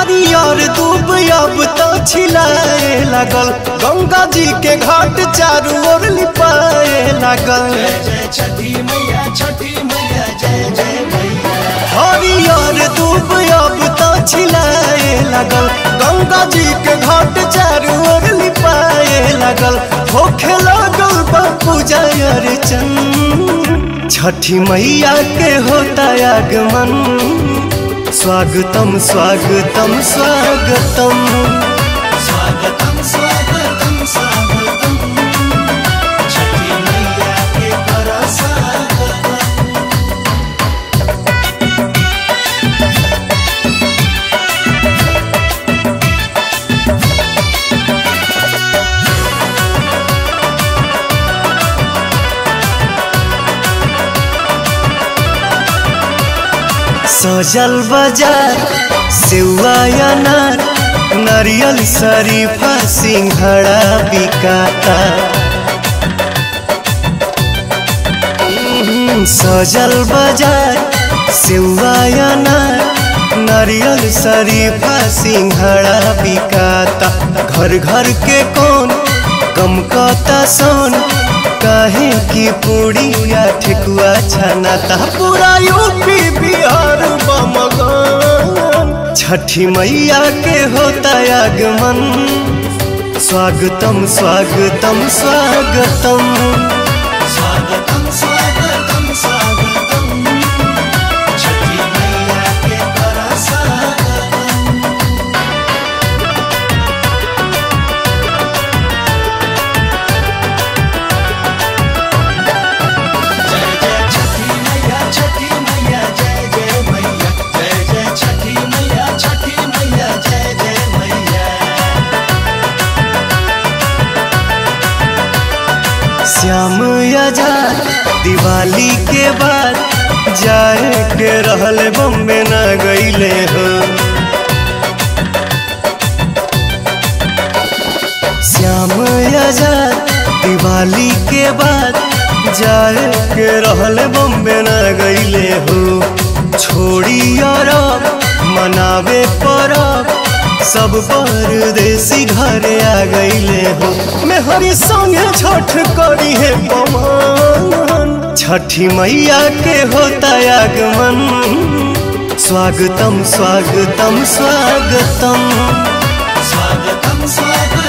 हरियर दूब अब तो छिलाए लागल, गंगा जी के घाट चारू ओर लिपाए लागल। जय छठी मैया, छठी मैया, जय जय मैया। हरियर दूब अब तो छिलाए लागल, गंगा जी के घाट चारू ओर लिपाए लागल। होखे लागल पूजा अर्चन, छठी मैया के होता आगमन। स्वागतम स्वागतम स्वागतम, स्वागतम स्वागतम स्वागतम, छठी मैया के करा स्वागतम। सजल बाजार सेवा अनार, नारियल शरीफा सिंघड़ा बिकाता। सजल बाजार सेवा अनार, नारियल शरीफा सिंघड़ा बिकाता। घर घर के कौन कम कता सोन, काहे की पूड़िया ठेकुआ छनाता। पूरा यूपी बिहार बमगन, छठी मैया के होता आगमन। स्वागतम स्वागतम स्वागतम, स्वागतम स्वागतम स्वागतम, छठी मैया के करा स्वागतम। जय जय छठी मैया, छठी मैया, जय जय मैया। जय जय छठी मैया, छठी मैया, जय जय मैया। श्याम आजाद दिवाली के बाद जाए के रहल बम्बे न गईले हो। श्याम आजाद दिवाली के बाद जाए के रहल बम्बे न गईले हो। छोड़ी अरब मनावे परब, सब परदेसी घरे आ गईले हो। मेहरी संगे छठ करी है पवन, छठी मैया के होता आगमन। स्वागतम स्वागतम स्वागतम, स्वागतम स्वागतम